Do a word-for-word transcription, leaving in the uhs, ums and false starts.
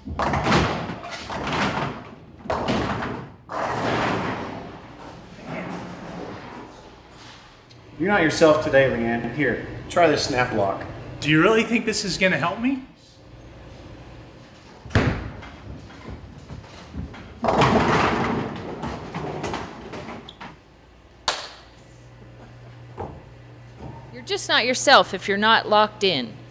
You're not yourself today, Leanne. Here, try this snap lock. Do you really think this is going to help me? You're just not yourself if you're not locked in.